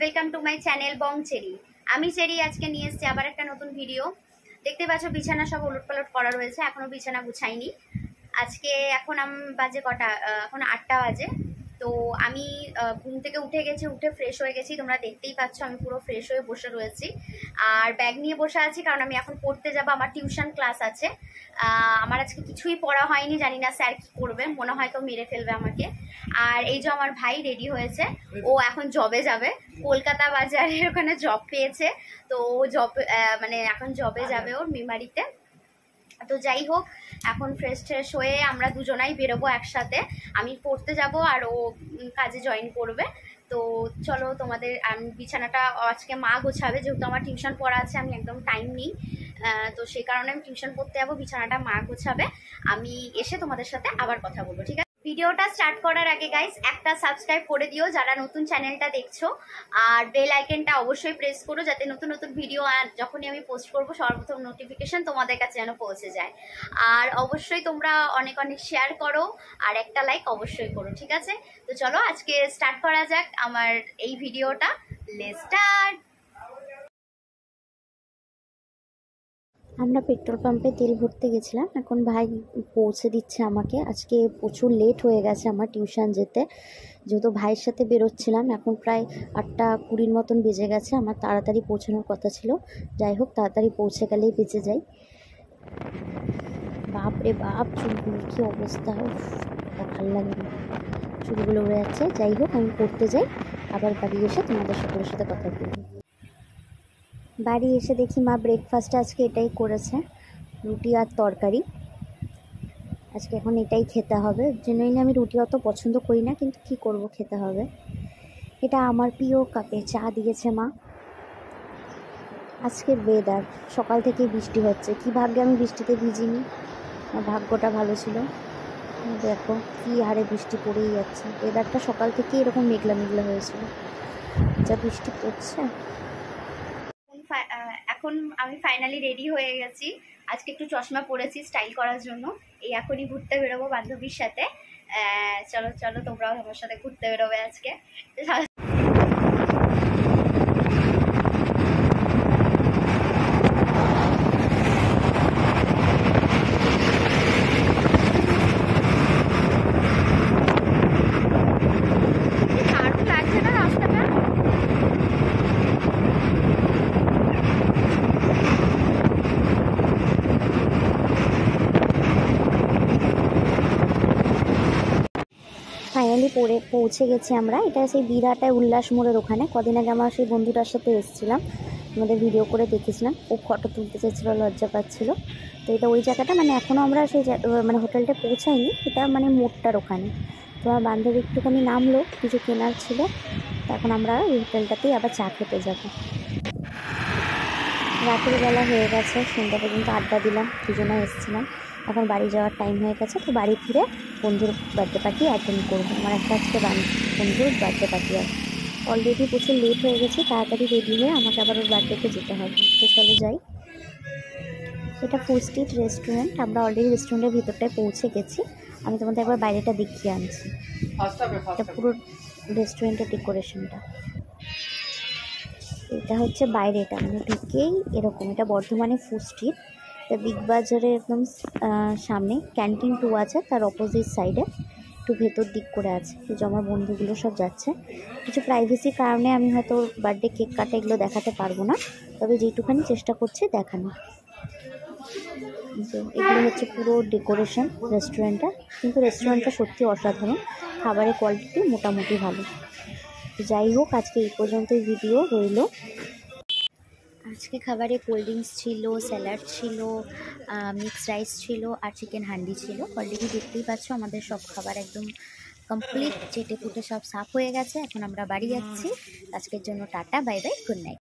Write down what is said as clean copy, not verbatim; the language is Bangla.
Welcome to my channel bong Cherry. আমি চেরি আজকে নিয়ে এসেছি আবার একটা নতুন ভিডিও। দেখতে পাচ্ছ বিছানা সব উলটপালট করা রয়েছে, এখনো বিছানা গুছাইনি। আজকে এখন বাজে কটা, এখন 8টা বাজে। তো আমি ঘুম থেকে উঠে গেছি, উঠে ফ্রেশ হয়ে গেছি। তোমরা দেখতেই পাচ্ছ আমি পুরো ফ্রেশ হয়ে বসে রয়েছি আর ব্যাগ নিয়ে বসে আছি, কারণ আমি এখন পড়তে যাবো। আমার টিউশন ক্লাস আছে। আমার আজকে কিছুই পড়া হয়নি, জানি না স্যার কি করবে, মনে হয় তো মেরে ফেলবে আমাকে। আর এই যে আমার ভাই রেডি হয়েছে, ও এখন জবে যাবে। কলকাতা বাজারের ওখানে জব পেয়েছে, তো ও জব মানে এখন জবে যাবে ওর মেমারিতে। তো যাই হোক, এখন ফ্রেশ ট্রেশ হয়ে আমরা দুজনাই বেরোবো একসাথে। আমি পড়তে যাব আর ও কাজে জয়েন করবে। তো চলো তোমাদের, বিছানাটা আজকে মা গোছাবে, যেহেতু আমার টিউশন পড়া আছে, আমি একদম টাইম নিই। তো সেই কারণে আমি টিউশন পড়তে যাবো, বিছানাটা মা গোছাবে। আমি এসে তোমাদের সাথে আবার কথা বলবো, ঠিক আছে? ভিডিওটা স্টার্ট করার আগে গাইস একটা সাবস্ক্রাইব করে দিও যারা নতুন চ্যানেলটা দেখছো, আর বেল আইকনটা অবশ্যই প্রেস করো, যাতে নতুন নতুন ভিডিও যখনই আমি পোস্ট করবো সর্বপ্রথম নোটিফিকেশন তোমাদের কাছে যেন পৌঁছে যায়। আর অবশ্যই তোমরা অনেক অনেক শেয়ার করো, আর একটা লাইক অবশ্যই করো, ঠিক আছে? তো চলো আজকে স্টার্ট করা যাক আমার এই ভিডিওটা। Let's start. আমরা পেট্রোল পাম্পে তেল ভরতে গেছিলাম, এখন ভাই পৌঁছে দিচ্ছে আমাকে। আজকে প্রচুর লেট হয়ে গেছে আমার টিউশন যেতে, যেহেতু ভাইয়ের সাথে বেরোচ্ছিলাম। এখন প্রায় 8:20 মতন বেজে গেছে, আমার তাড়াতাড়ি পৌঁছানোর কথা ছিল। যাই হোক, তাড়াতাড়ি পৌঁছে গেলেই বেঁচে যাই। বাপরে বাপ, চুলগুলোর কী অবস্থা! ভালো লাগে না, চুলগুলো উড়ে যাচ্ছে। যাই হোক, আমি পড়তে যাই, আবার বাড়ি এসে তোমাদের সকলের সাথে কথা বলবো। বাড়ি এসে দেখি মা ব্রেকফাস্টে আজকে এটাই করেছে, রুটি আর তরকারি। আজকে এখন এটাই খেতে হবে। জেনারেলি আমি রুটি অত পছন্দ করি না, কিন্তু কি করব, খেতে হবে। এটা আমার প্রিয় কাপে চা দিয়েছে মা। আজকের ওয়েদার, সকাল থেকে বৃষ্টি হচ্ছে, কি ভাগ্যে আমি বৃষ্টিতে ভিজিনি, ভাগ্যটা ভালো ছিল। দেখো কি হারে বৃষ্টি পড়েই যাচ্ছে। ওয়েদারটা সকাল থেকে এরকম মেঘলা মেঘলা হয়েছিল, যা বৃষ্টি পড়ছে। এখন আমি ফাইনালি রেডি হয়ে গেছি। আজকে একটু চশমা পরেছি স্টাইল করার জন্য। এই এখনই ঘুরতে বেরোবো বান্ধবীর সাথে। চলো চলো, তোমরাও আমার সাথে ঘুরতে বেরোবে আজকে। ফাইনালি পৌঁছে গেছি আমরা। এটা সেই বিরাটায় উল্লাস মোড়ের ওখানে। কদিন আগে আমার সেই বন্ধুটার সাথে এসেছিলাম, আমাদের ভিডিও করে দেখেছিলাম। ও ফটো তুলতে চাইছিলো, লজ্জা পাচ্ছিলো। তো এটা ওই জায়গাটা, মানে এখনও আমরা সেই মানে হোটেলটা পৌঁছাইনি, এটা মানে মোড়টার ওখানে। তো আমার বান্ধবী একটুখানি নামলো, কিছু কেনার ছিল। এখন আমরা ওই হোটেলটাতেই আবার চা খেতে যাব। রাতের বেলা হয়ে গেছে, সন্ধ্যা পর্যন্ত আড্ডা দিলাম, দুজনে এসেছিলাম। এখন বাড়ি যাওয়ার টাইম হয়ে গেছে, তো বাড়ি ফিরে বন্ধুর বার্থডে পার্টি অ্যাটেন্ড করবো। আমার একটা আজকে বন্ধুর বার্থডে পার্টি আছে। অলরেডি প্রচুর লেট হয়ে গেছে, তাড়াতাড়ি রেডি হয়ে আমাকে আবার ওর বার্থডেতে যেতে হবে। তো চলো যাই। এটা ফুড স্ট্রিট রেস্টুরেন্ট। আমরা অলরেডি রেস্টুরেন্টের ভিতরটায় পৌঁছে গেছি। আমি তোমাদের একবার বাইরেটা দেখিয়ে আনছি। এটা পুরো রেস্টুরেন্টের ডেকোরেশনটা। এটা হচ্ছে বাইরেটা, মানে ঢুকেই এরকম। এটা বর্ধমানে ফুড স্ট্রিট, এটা বিগ বাজারের একদম সামনে। ক্যান্টিন 2 আছে, তার অপোজিট সাইডে একটু ভেতর দিক করে আছে। এই যে আমার বন্ধুগুলো সব যাচ্ছে। কিছু প্রাইভেসির কারণে আমি হয়তো বার্থডে কেক কাটা এগুলো দেখাতে পারবো না, তবে যেটুখানি চেষ্টা করছি দেখানো। তো এগুলো হচ্ছে পুরো ডেকোরেশন রেস্টুরেন্টটা। কিন্তু রেস্টুরেন্টটা সত্যি অসাধারণ, খাবারের কোয়ালিটি মোটামুটি ভালো। যাই হোক, আজকে এই পর্যন্তই ভিডিও রইল। আজকে খাবারে কোল্ড ড্রিঙ্কস ছিল, স্যালাড ছিল, মিক্স রাইস ছিল, আর চিকেন হান্ডি ছিল। অলরেডি দেখতেই পাচ্ছ আমাদের সব খাবার একদম কমপ্লিট, চেটে ফুটে সব সাফ হয়ে গেছে। এখন আমরা বাড়ি যাচ্ছি। আজকের জন্য tata, bye bye, good night.